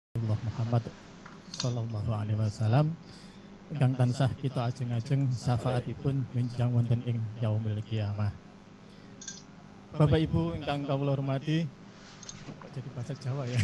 Allah Muhammad sallallahu alaihi wasallam ingkang tansah kita ajeng-ajeng syafaatipun menjang wonten ing yaumil kiamah. Bapak Ibu ingkang kawula hormati, kok jadi bahasa Jawa ya.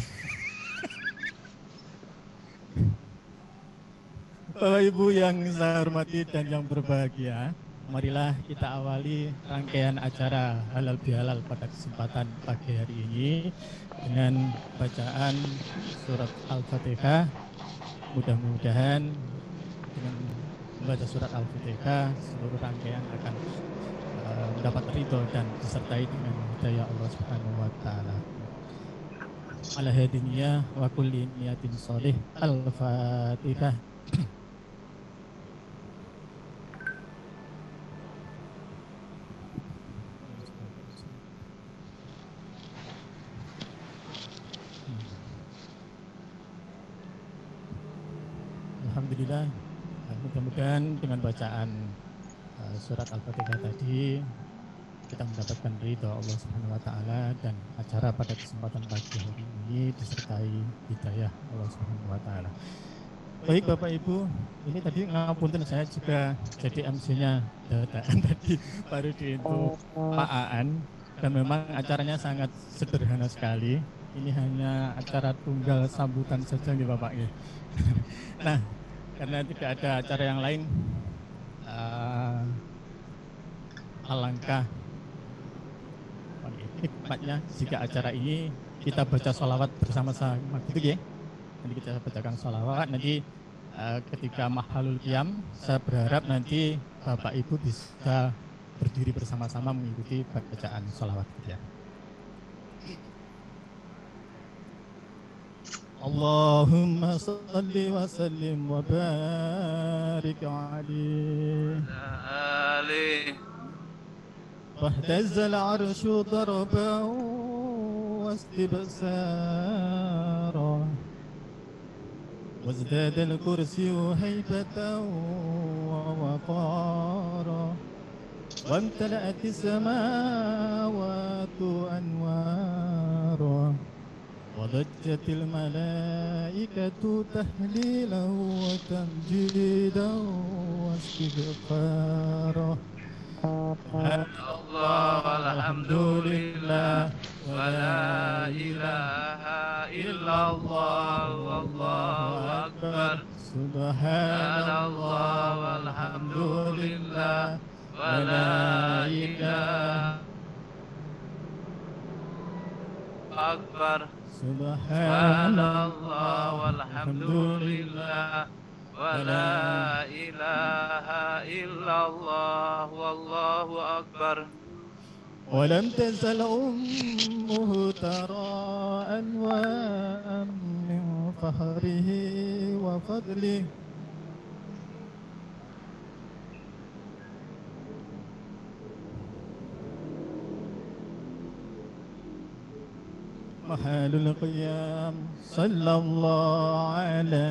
Bapak Ibu yang saya hormati dan yang berbahagia, marilah kita awali rangkaian acara halal bihalal pada kesempatan pagi hari ini dengan bacaan surat Al-Fatihah. Mudah-mudahan dengan membaca surat Al-Fatihah seluruh rangkaian akan mendapat ridho dan disertai dengan hidayah Allah Subhanahu wa taala. Ala hadiniyah wa kulli niyatin sholih. Al-Fatihah. Alhamdulillah, mudah-mudahan dengan bacaan surat Al-Fatihah tadi kita mendapatkan ridho Allah Subhanahu wa taala dan acara pada kesempatan pagi hari ini disertai hidayah Allah Subhanahu wa taala. Baik Bapak Ibu, ini tadi ngapunten saya juga jadi MC-nya dadakan tadi baru diinfo Pak Aan dan memang acaranya sangat sederhana sekali. Ini hanya acara tunggal sambutan saja nih Bapak. Nah, karena tidak ada acara yang lain, alangkah hikmatnya jika acara ini kita baca sholawat bersama-sama gitu ya. Nanti kita bacakan sholawat, nanti ketika mahalul qiyam saya berharap nanti Bapak Ibu bisa berdiri bersama-sama mengikuti bacaan sholawat gitu ya. Allahumma salli wa sallim wa barik alaihi واهتز العرش ضربا واستبصارا وازداد الكرسي هيبة ووقارا وامتلأت السماوات أنوارا وضجت الملائكة تهليلا وتمجيدا واستغفارا Allah walhamdulillah wa la ilaha illallah wallahu akbar. Subhanallah walhamdulillah wa la ilaha akbar. Subhanallah walhamdulillah wa la ilaha illallah wallahu akbar. ولم تزل أمه ترى أنواء من فخره وفضله محال القيام صلى الله على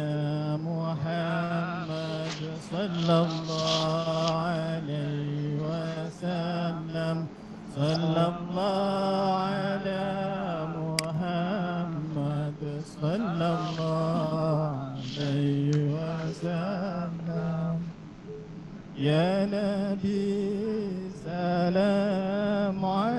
محمد صلى الله عليه وسلم صلى الله على محمد صلى الله عليه وسلم يا نبي سلام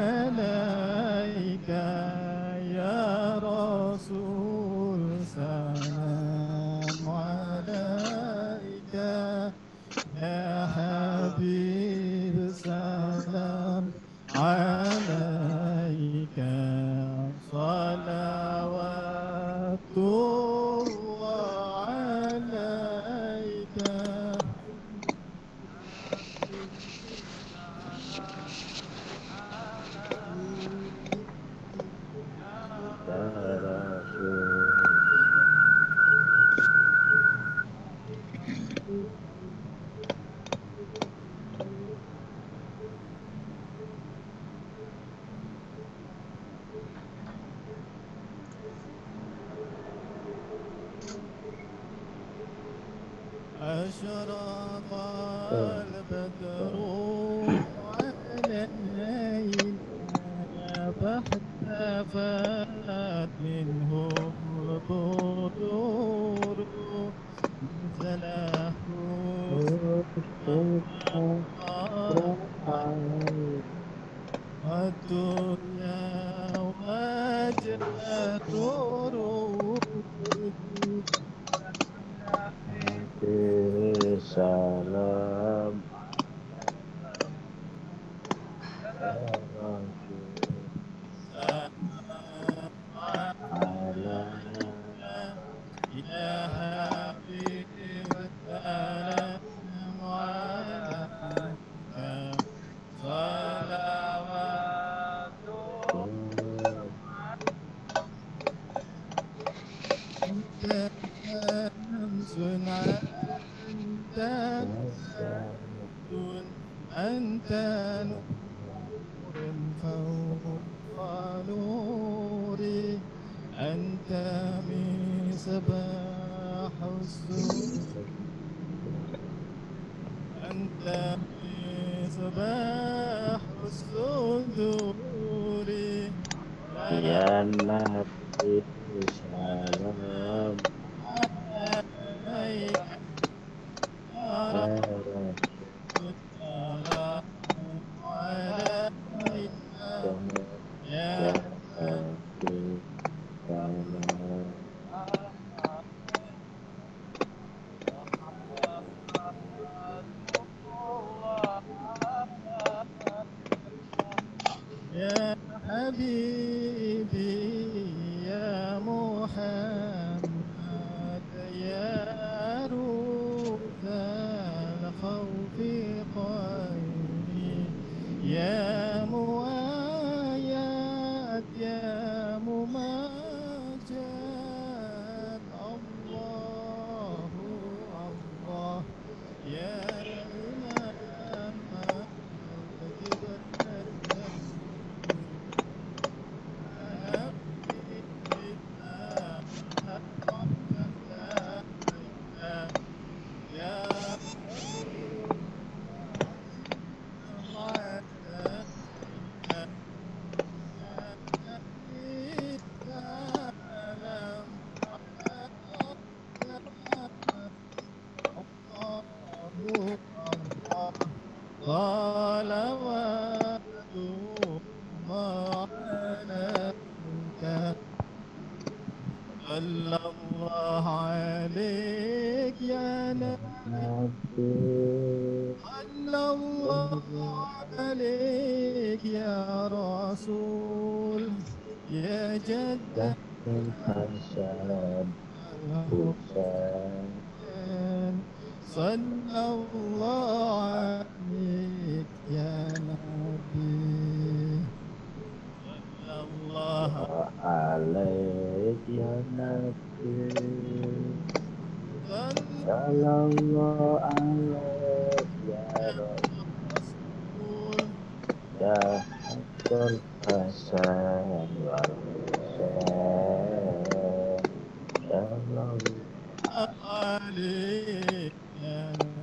عليك يا رسول سلام عليك يا حبيب سلام عليك صلوات الله عليك أشرق البدر علينا فاحتفت منه البطور الدنيا وجهة روح salam ala يا حبيب السلام عليك صلوات أنت شمس أنت أنت نور فوق نوري أنت مصباح السرور أنت مصباح الصدور ya nabi salam عليك يا رسول الله عليك ya يا nabi salam يا حبيبي يا محمد يا روح الخوف خيري يا مؤيد يا ممجد الله الله يا إمام الجبل صلوات الله عليك صلى الله عليك يا نبي nabi صلى الله عليك يا رسول يا جد dan Hasan Husain صلى الله عليك يا نبي صلى الله alaik ya nabi صلى sallallahu alaik ya رسول ya Hasan Hasan wal Husain sallallahu عليك يا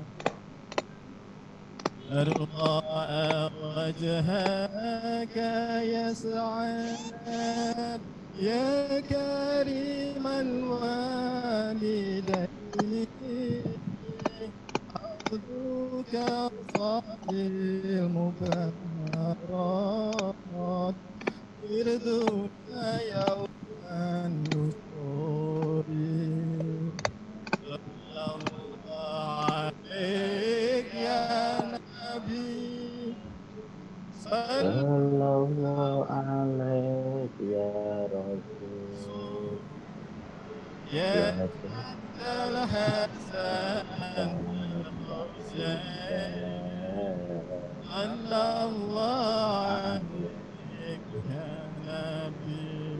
أرضاء وجهك يسعد يا كريم الوالدين عبدك صالح المبارك يردنا يوم النشور صلى الله عليك يا نبي صلى sallallahu alaik ya Rasul يا ya الحسن والحسين صلى الله عليك يا نبي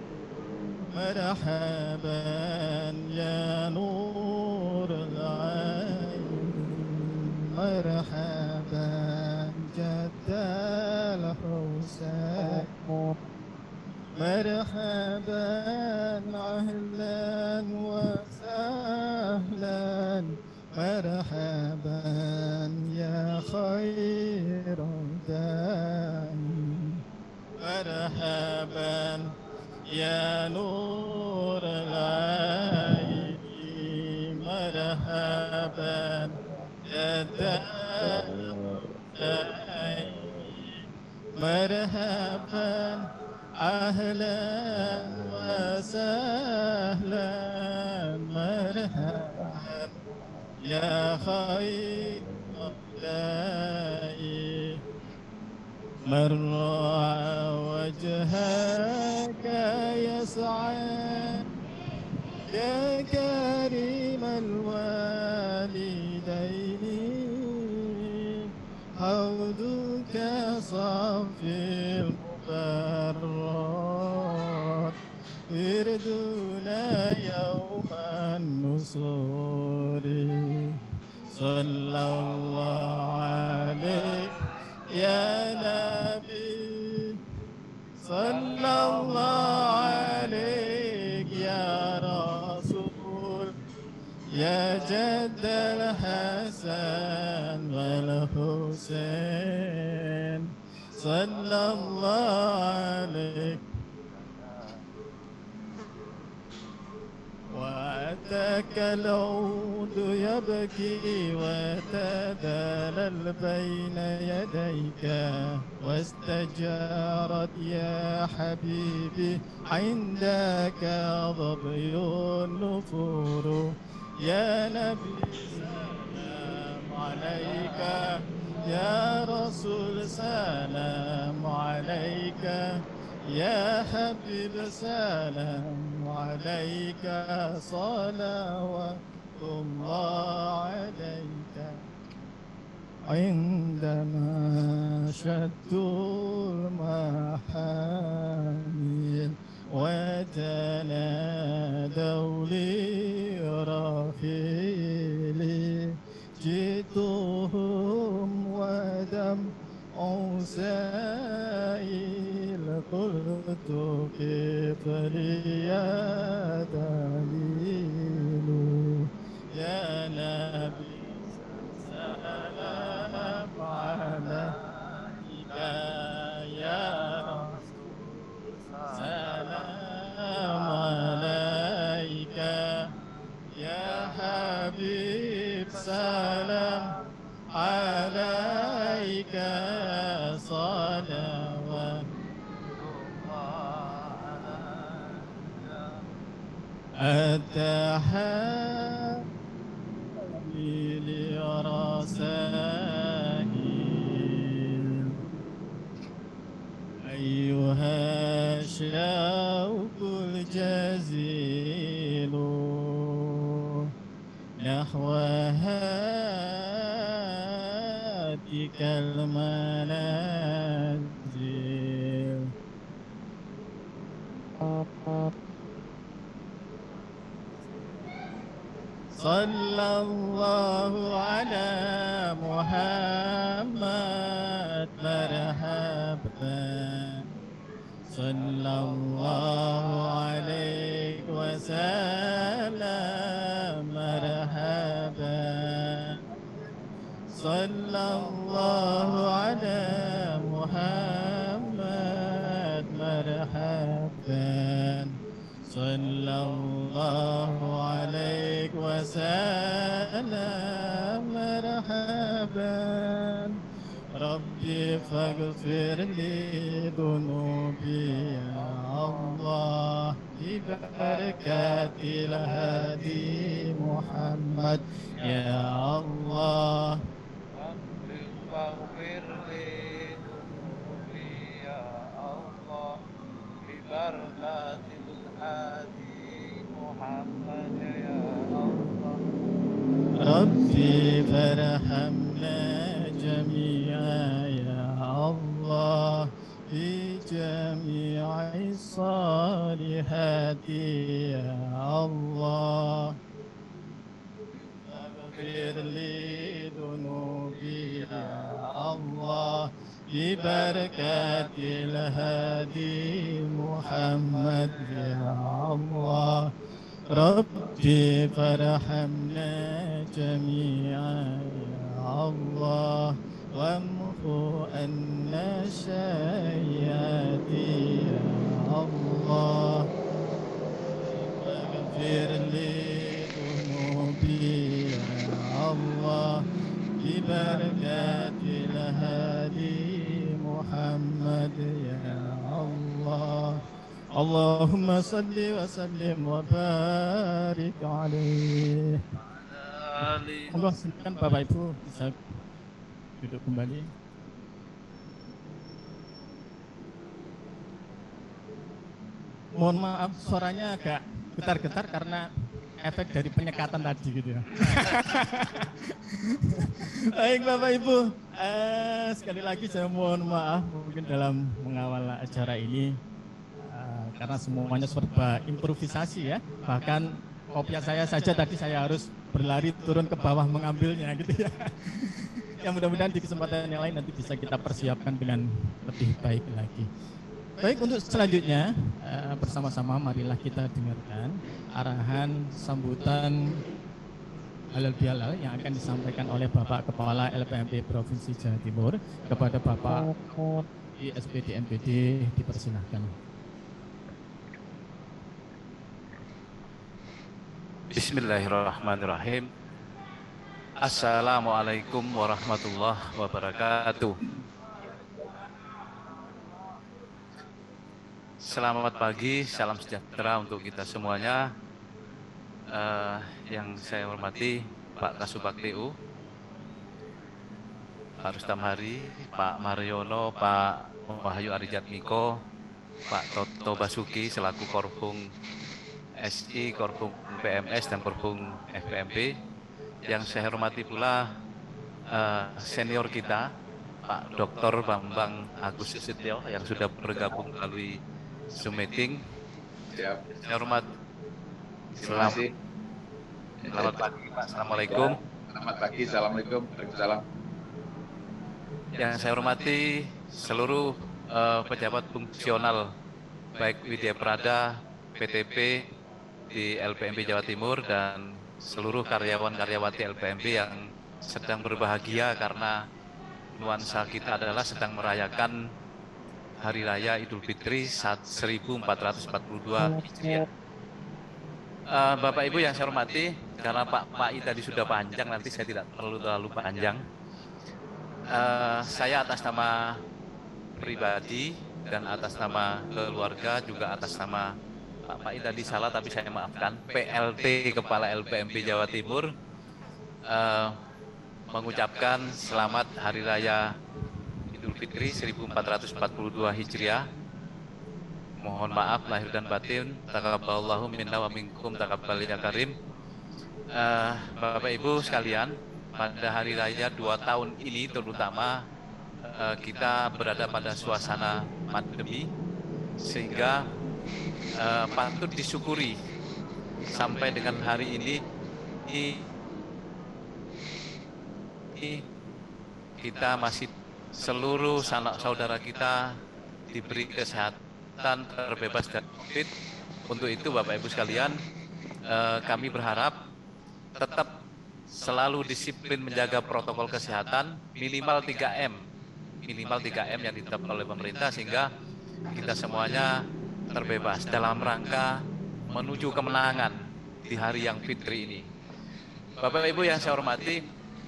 مرحبا يا نور العين مرحبا جد الحسين مرحبا أهلا وسهلا مرحبا يا خير داعي مرحبا يا نور العين مرحبا يا أهلا وسهلا مرحبا يا خير مولاي من رأى وجهك يسعد يا كريم الوالدين حوضك صافي المبرات وردنا يوم النصور صلى الله عليك يا نبي صلى الله عليك يا رسول يا جد الحسن والحسين صلى الله عليك وأتاك العود يبكي وتدلل بين يديك واستجارت يا حبيبي عندك ظبي النفور يا نبي سلام عليك يا رسول سلام عليك يا حبيب سلام عليك صلوات الله عليك عندما شد المحامل وتنادوا لي رحيلي جئتهم ودمع سائل قلت كيف لي يا دليل يا نبي سلام عليك يا رسول سلام عليك يا حبيب سلام عليك صلوات التحليل رسائل أيها الشوق الجزيل نحو هاتك المنازل صلى الله على محمد مرحبا صلى الله عليه وسلم مرحبا صلى الله على محمد مرحبا صلى الله عليه وسلم مرحبا ربي فاغفر لي ذنوبي يا الله ببركة الهادي محمد يا الله فاغفر لي ذنوبي يا الله ببركة الهادي محمد يا الله ربي فارحمنا جميعا يا الله في جميع الصالحات يا الله اغفر لي ذنوبي يا الله ببركة الهادي محمد يا الله ربي فارحمنا جميعا يا الله وامحو عنا السيئات يا الله اغفر لي ذنوبي يا الله ببركة الهادي محمد يا الله Allahumma salli wa sallim wa barik alaih. Monggo silakan Bapak Ibu bisa duduk kembali. Mohon maaf suaranya agak getar-getar karena efek dari penyekatan tadi gitu ya. Baik Bapak Ibu, sekali lagi saya mohon maaf mungkin dalam mengawal acara ini karena semuanya serba improvisasi ya. Bahkan kopiah saya saja tadi saya harus berlari turun ke bawah mengambilnya gitu ya. Ya mudah-mudahan di kesempatan yang lain nanti bisa kita persiapkan dengan lebih baik lagi. Baik, untuk selanjutnya bersama-sama marilah kita dengarkan arahan sambutan halal bihalal yang akan disampaikan oleh Bapak Kepala LPMP Provinsi Jawa Timur kepada Bapak di SPD NPD, dipersilahkan. Bismillahirrahmanirrahim. Assalamualaikum warahmatullahi wabarakatuh. Selamat pagi, salam sejahtera untuk kita semuanya. Yang saya hormati Pak Kasubag TU, Pak Rustam Hari, Pak Mariono, Pak Wahyu Arijatmiko, Pak Toto Basuki selaku Korbung SI, Korbung PMS dan Korbung FPMP. Yang saya hormati pula senior kita Pak Dr. Bambang Agus Setio yang sudah bergabung melalui Zoom meeting. Siap. Saya hormat. Selamat pagi Pak. Assalamualaikum. Selamat pagi. Assalamualaikum. Waalaikumsalam. Yang saya hormati seluruh pejabat fungsional baik Widya Prada, PTP di LPMP Jawa Timur dan seluruh karyawan-karyawati LPMP yang sedang berbahagia karena nuansa kita adalah sedang merayakan Hari Raya Idul Fitri 1442 Hijriah. Bapak Ibu yang saya hormati, karena Pak I tadi sudah panjang, nanti saya tidak perlu terlalu panjang. Saya atas nama pribadi dan atas nama keluarga, juga atas nama Pak I tadi salah tapi saya maafkan, PLT Kepala LPMP Jawa Timur, mengucapkan selamat Hari Raya Idul Fitri 1442 Hijriah. Mohon maaf lahir dan batin. Taqabbalallahu minna wa minkum taqabbal ya karim. Bapak Ibu sekalian, pada Hari Raya 2 tahun ini terutama kita berada pada suasana pandemi, sehingga patut disyukuri sampai dengan hari ini kita masih seluruh sanak saudara kita diberi kesehatan, terbebas dari COVID. Untuk itu Bapak Ibu sekalian, kami berharap tetap selalu disiplin menjaga protokol kesehatan minimal 3M yang ditetapkan oleh pemerintah, sehingga kita semuanya terbebas dalam rangka menuju kemenangan di hari yang fitri ini. Bapak Ibu yang saya hormati,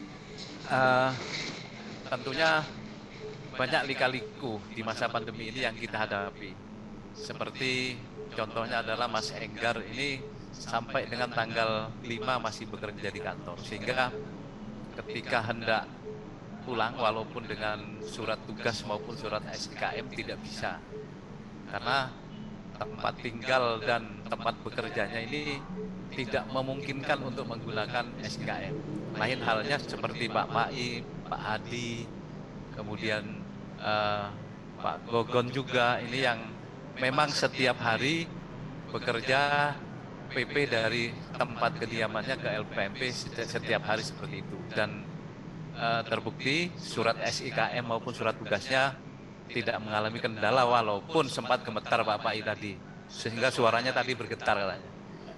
tentunya banyak lika-liku di masa pandemi ini yang kita hadapi. Seperti contohnya adalah Mas Enggar ini sampai dengan tanggal 5 masih bekerja di kantor, sehingga ketika hendak pulang walaupun dengan surat tugas maupun surat SIKM tidak bisa, karena tempat tinggal dan tempat bekerjanya ini tidak memungkinkan untuk menggunakan SIKM. Lain halnya seperti Pak Mai, Pak Adi, kemudian Pak Gogon juga, ini yang memang setiap hari bekerja PP dari tempat kediamannya ke LPMP setiap hari seperti itu. Dan terbukti surat SIKM maupun surat tugasnya tidak mengalami kendala, walaupun sempat gemetar Pak Pai tadi, sehingga suaranya tadi bergetar katanya.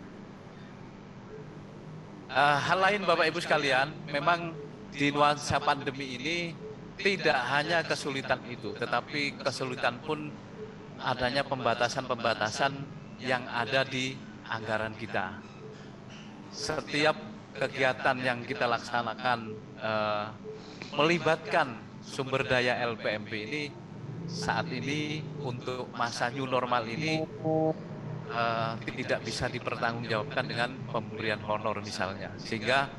Hal lain Bapak Ibu sekalian, memang di nuansa pandemi ini tidak hanya kesulitan itu, tetapi kesulitan pun adanya pembatasan-pembatasan yang ada di anggaran kita. Setiap kegiatan yang kita laksanakan melibatkan sumber daya LPMP ini saat ini untuk masa new normal ini tidak bisa dipertanggungjawabkan dengan pemberian honor misalnya, sehingga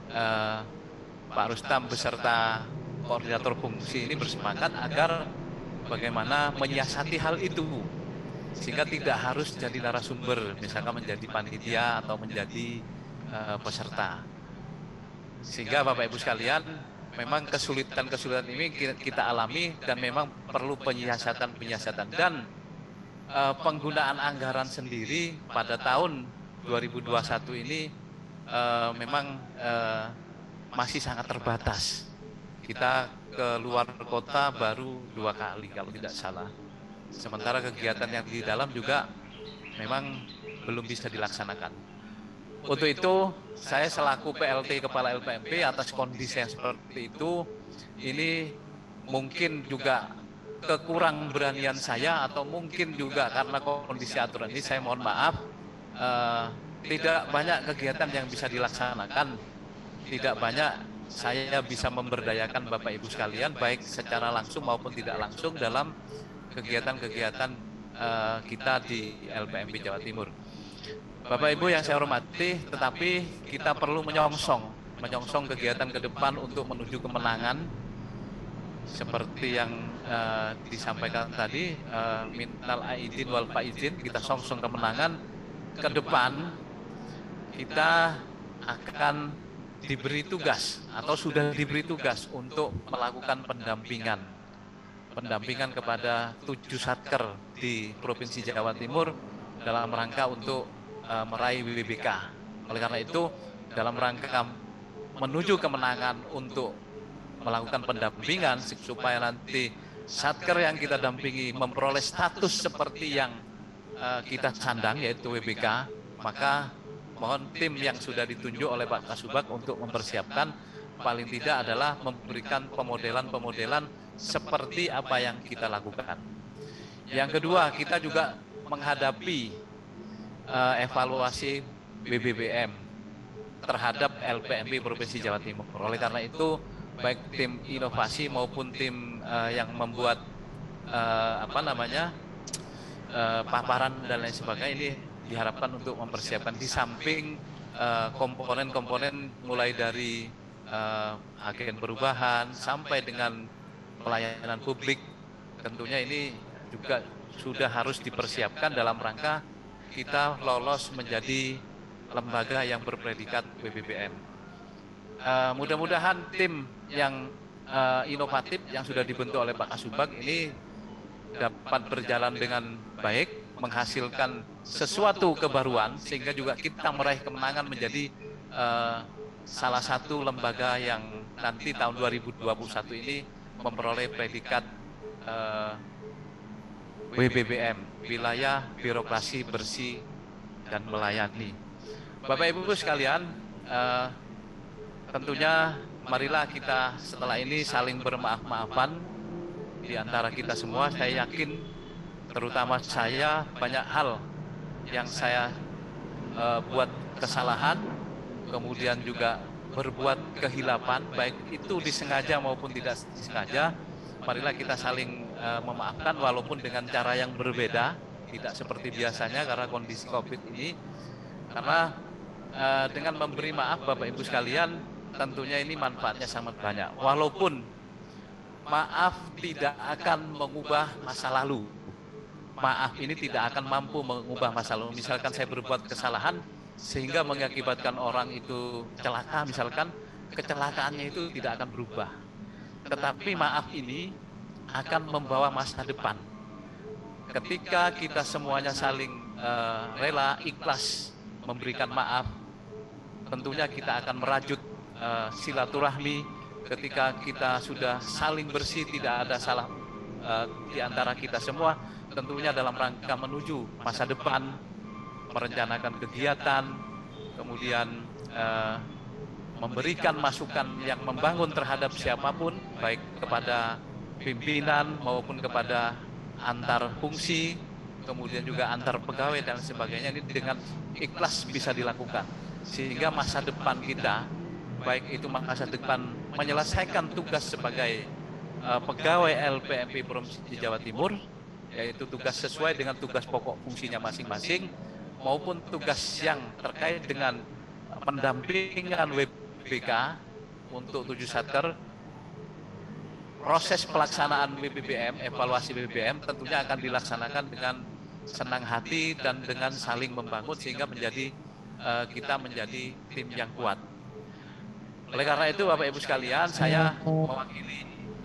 Pak Rustam beserta koordinator fungsi ini bersepakat agar bagaimana menyiasati hal itu sehingga tidak harus jadi narasumber, misalkan menjadi panitia atau menjadi peserta. Sehingga Bapak Ibu sekalian, memang kesulitan-kesulitan ini kita alami dan memang perlu penyiasatan dan penggunaan anggaran sendiri pada tahun 2021 ini memang masih sangat terbatas. Kita ke luar kota baru 2 kali kalau tidak salah. Sementara kegiatan yang di dalam juga memang belum bisa dilaksanakan. Untuk itu, saya selaku PLT Kepala LPMP atas kondisi yang seperti itu, ini mungkin juga kekurang beranian saya atau mungkin juga karena kondisi aturan ini, saya mohon maaf, tidak banyak kegiatan yang bisa dilaksanakan, tidak banyak saya bisa memberdayakan Bapak Ibu sekalian, baik secara langsung maupun tidak langsung dalam kegiatan-kegiatan kita di LPMP Jawa Timur. Bapak Ibu yang saya hormati, tetapi kita perlu menyongsong kegiatan ke depan untuk menuju kemenangan seperti yang disampaikan tadi, minal aidin wal faizin, kita songsong kemenangan. Ke depan kita akan diberi tugas atau sudah diberi tugas untuk melakukan pendampingan kepada 7 satker di Provinsi Jawa Timur dalam rangka untuk meraih WBK. Oleh karena itu, dalam rangka menuju kemenangan untuk melakukan pendampingan supaya nanti satker yang kita dampingi memperoleh status seperti yang kita sandang, yaitu WBK, maka mohon tim yang sudah ditunjuk oleh Pak Kasubag untuk mempersiapkan, paling tidak adalah memberikan pemodelan-pemodelan seperti apa yang kita lakukan. Yang kedua, kita juga menghadapi evaluasi BBBM terhadap LPMP Provinsi Jawa Timur. Oleh karena itu, baik tim inovasi maupun tim yang membuat paparan dan lain sebagainya ini diharapkan untuk mempersiapkan di samping komponen-komponen mulai dari agen perubahan sampai dengan pelayanan publik. Tentunya ini juga sudah harus dipersiapkan dalam rangka kita lolos menjadi lembaga yang berpredikat BBBM. Mudah-mudahan tim yang inovatif yang sudah dibentuk oleh Pak Kasubag ini dapat berjalan dengan baik, menghasilkan sesuatu kebaruan sehingga juga kita meraih kemenangan menjadi salah satu lembaga yang nanti tahun 2021 ini memperoleh predikat WBBM, wilayah birokrasi bersih dan melayani. Bapak Ibu sekalian, tentunya marilah kita setelah ini saling bermaaf-maafan di antara kita semua. Saya yakin, terutama saya, banyak hal yang saya buat kesalahan, kemudian juga berbuat kehilapan, baik itu disengaja maupun tidak disengaja. Marilah kita saling memaafkan walaupun dengan cara yang berbeda, tidak seperti biasanya karena kondisi COVID ini. Karena dengan memberi maaf Bapak Ibu sekalian, tentunya ini manfaatnya sangat banyak. Walaupun maaf tidak akan mengubah masa lalu, maaf ini tidak akan mampu mengubah masa lalu. Misalkan saya berbuat kesalahan sehingga mengakibatkan orang itu celaka, misalkan kecelakaannya itu tidak akan berubah. Tetapi maaf ini akan membawa masa depan. Ketika kita semuanya saling rela, ikhlas memberikan maaf, tentunya kita akan merajut silaturahmi. Ketika kita sudah saling bersih, tidak ada salah di antara kita semua, tentunya dalam rangka menuju masa depan, merencanakan kegiatan, kemudian memberikan masukan yang membangun terhadap siapapun, baik kepada pimpinan maupun kepada antar fungsi, kemudian juga antar pegawai dan sebagainya, ini dengan ikhlas bisa dilakukan. Sehingga masa depan kita, baik itu masa depan menyelesaikan tugas sebagai pegawai LPMP Provinsi Jawa Timur, yaitu tugas sesuai dengan tugas pokok fungsinya masing-masing, maupun tugas yang terkait dengan pendampingan WBK untuk 7 satker. Proses pelaksanaan WBBM, evaluasi WBBM tentunya akan dilaksanakan dengan senang hati dan dengan saling membangun sehingga kita menjadi tim yang kuat. Oleh karena itu, Bapak Ibu sekalian, saya mewakili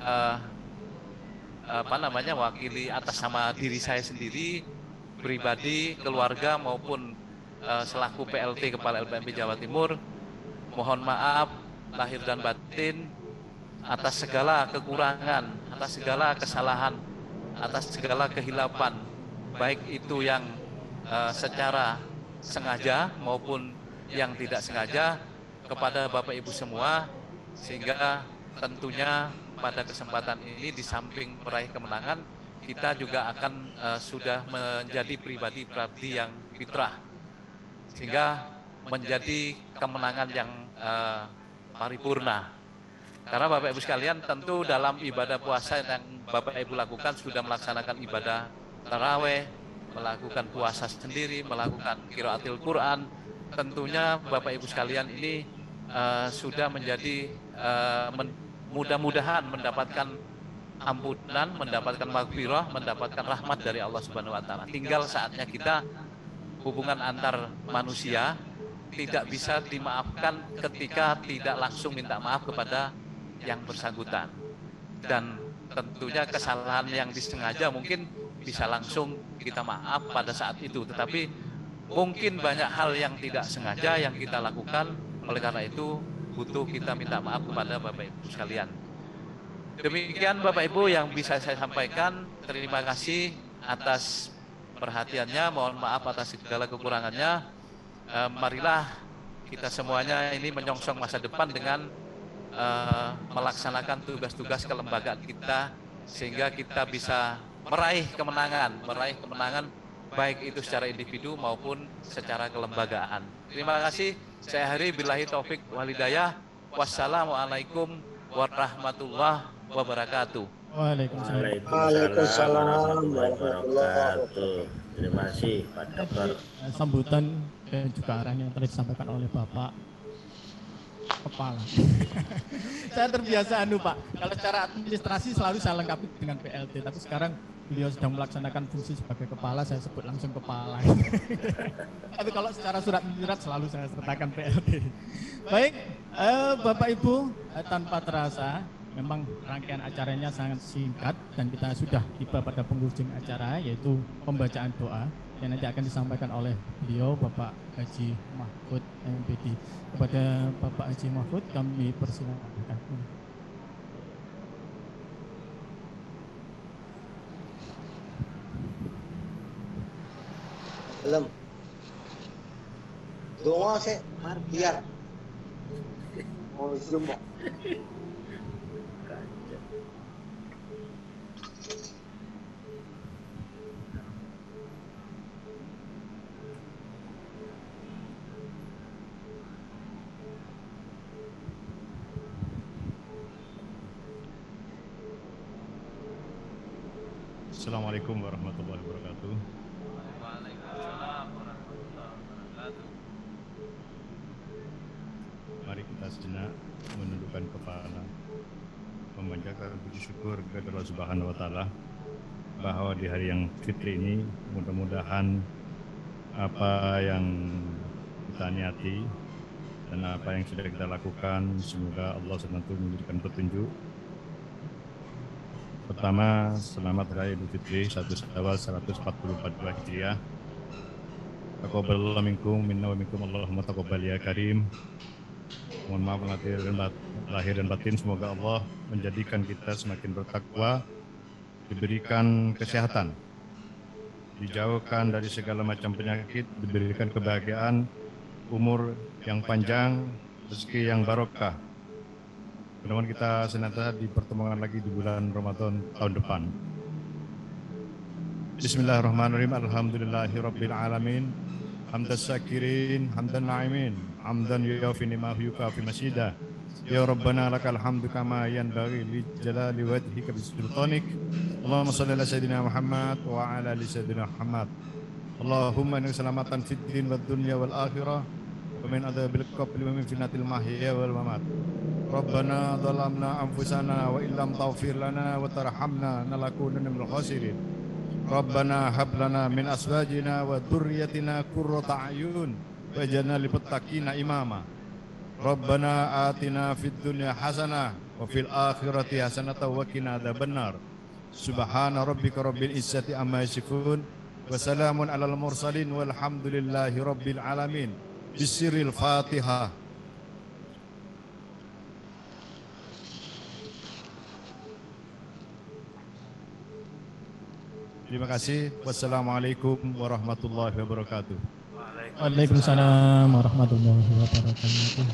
mewakili atas nama diri saya sendiri, pribadi, keluarga maupun selaku PLT Kepala LPMP Jawa Timur, mohon maaf lahir dan batin atas segala kekurangan, atas segala kesalahan, atas segala kehilapan, baik itu yang secara sengaja maupun yang tidak sengaja kepada Bapak Ibu semua, sehingga tentunya pada kesempatan ini di samping meraih kemenangan, kita juga akan sudah menjadi pribadi-pribadi yang fitrah, sehingga menjadi kemenangan yang paripurna. Karena Bapak Ibu sekalian, tentu dalam ibadah puasa yang Bapak Ibu lakukan sudah melaksanakan ibadah taraweh, melakukan puasa sendiri, melakukan qiraatil Quran. Tentunya Bapak Ibu sekalian ini sudah menjadi mudah-mudahan mendapatkan ampunan, mendapatkan maghfirah, mendapatkan rahmat dari Allah Subhanahu wa taala. Tinggal saatnya kita, hubungan antar manusia tidak bisa dimaafkan ketika tidak langsung minta maaf kepada yang bersangkutan, dan tentunya kesalahan yang disengaja mungkin bisa langsung kita maaf pada saat itu, tetapi mungkin banyak hal yang tidak sengaja yang kita lakukan. Oleh karena itu butuh kita minta maaf kepada Bapak Ibu sekalian. Demikian Bapak Ibu yang bisa saya sampaikan. Terima kasih atas perhatiannya, mohon maaf atas segala kekurangannya. Marilah kita semuanya ini menyongsong masa depan dengan melaksanakan tugas-tugas kelembagaan kita, sehingga kita bisa meraih kemenangan baik itu secara individu maupun secara kelembagaan. Terima kasih. Saya akhiri, billahi taufik wal hidayah. Wassalamualaikum warahmatullahi wabarakatuh. Waalaikumsalam warahmatullahi wabarakatuh. Terima kasih Pak Dokter. Sambutan dan juga arahan yang telah disampaikan oleh Bapak Kepala. Saya terbiasa Pak, kalau secara administrasi selalu saya lengkapi dengan PLT, tapi sekarang beliau sedang melaksanakan fungsi sebagai kepala, saya sebut langsung kepala. Tapi kalau secara surat menyurat selalu saya sertakan PLT. Baik, Bapak Ibu, tanpa terasa memang rangkaian acaranya sangat singkat dan kita sudah tiba pada penghujung acara, yaitu pembacaan doa yang nanti akan disampaikan oleh beliau Bapak Haji Mahfud MPD. Kepada Bapak Haji Mahfud kami persilakan. Belum. Doa sih, biar. Oh, semua. Assalamualaikum warahmatullahi wabarakatuh. Waalaikumsalam warahmatullahi wabarakatuh. Mari kita sejenak menundukkan kepala, memanjatkan puji syukur kepada Allah Subhanahu wa taala bahwa di hari yang fitri ini mudah-mudahan apa yang kita niati dan apa yang sudah kita lakukan semoga Allah senantiasa memberikan petunjuk. Pertama, selamat Raya Idul Fitri 1 Syawal 1442 Hijriah. Taqabbalallahu minkum minna wa minkum Allahumma taqabbal ya karim. Mohon maaf lahir dan batin, semoga Allah menjadikan kita semakin bertakwa, diberikan kesehatan, dijauhkan dari segala macam penyakit, diberikan kebahagiaan, umur yang panjang, rezeki yang barokah. Mudah-mudahan kita senantiasa dipertemukan lagi di bulan Ramadan tahun depan. Bismillahirrahmanirrahim. Alhamdulillahirabbil alamin. Hamdan syakirin, hamdan na'imin, hamdan yuyafi ni'mahu yukafi masjidah. Ya Rabbana lakal hamdu kama yanbaghi li jalali wajhika bisultanik. Allahumma salli ala Sayyidina Muhammad wa ala ali Sayyidina Muhammad. Allahumma inna salamatan fid din wad dunya wal akhirah wa min adzabil qabri wa min fitnatil mahya wal mamat. Rabbana dhalamna anfusana wa illam taghfir lana wa tarhamna lanakunanna minal khasirin. Rabbana hab lana min azwajina wa dhurriyyatina qurrata a'yun waj'alna lil muttaqina imama. Rabbana atina fid dunya hasanah wa fil akhirati hasanah wa qina adzabannar. Subhana rabbika rabbil izzati amma yasifun wa salamun alal mursalin walhamdulillahi rabbil alamin. Bisiril Fatihah. Terima kasih. Wassalamualaikum warahmatullahi wabarakatuh. Waalaikumsalam warahmatullahi wabarakatuh.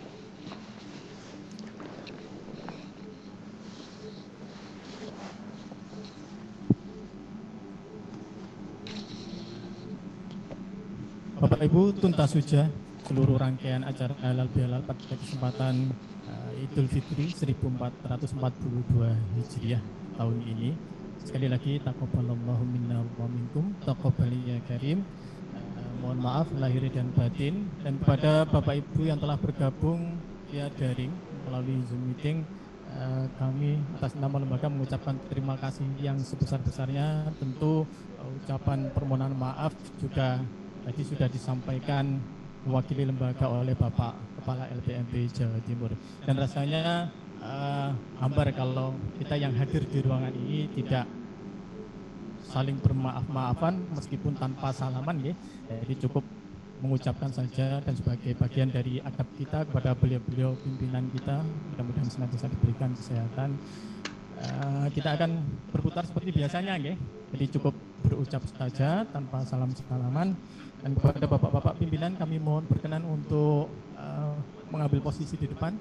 Bapak Ibu, tuntas sudah seluruh rangkaian acara halal bihalal pada kesempatan Idul Fitri 1442 Hijriah tahun ini. Sekali lagi taqabbalallahu minna wa minkum, taqabbal ya karim. Mohon maaf lahir dan batin, dan kepada Bapak Ibu yang telah bergabung via daring melalui Zoom meeting, kami atas nama lembaga mengucapkan terima kasih yang sebesar-besarnya. Tentu ucapan permohonan maaf juga tadi sudah disampaikan mewakili lembaga oleh Bapak Kepala LPMP Jawa Timur, dan rasanya hambar kalau kita yang hadir di ruangan ini tidak saling bermaaf-maafan meskipun tanpa salaman ya. Jadi cukup mengucapkan saja, dan sebagai bagian dari adab kita kepada beliau-beliau pimpinan kita, mudah-mudahan senantiasa diberikan kesehatan. Kita akan berputar seperti biasanya ya. Jadi cukup berucap saja tanpa salam-salaman, dan kepada bapak-bapak pimpinan kami mohon berkenan untuk mengambil posisi di depan.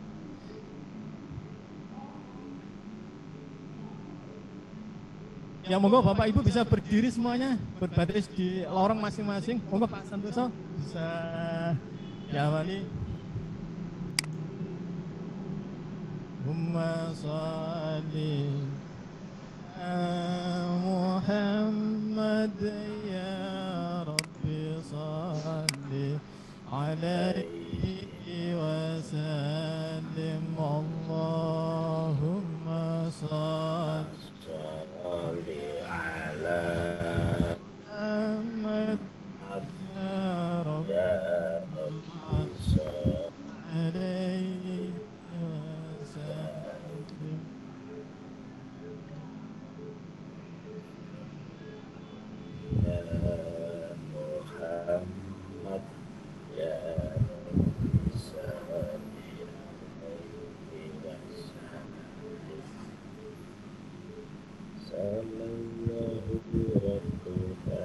Ya monggo Bapak Ibu bisa berdiri semuanya, berbaris di lorong masing-masing. Monggo Pak Santoso bisa diawali. Allahumma sholli Muhammad ya Rabbi sholli alaihi wa sallim. Allahumma sholli Muhammad ya Rabbi alaihi wa sallim. Muhammad ya sallallahu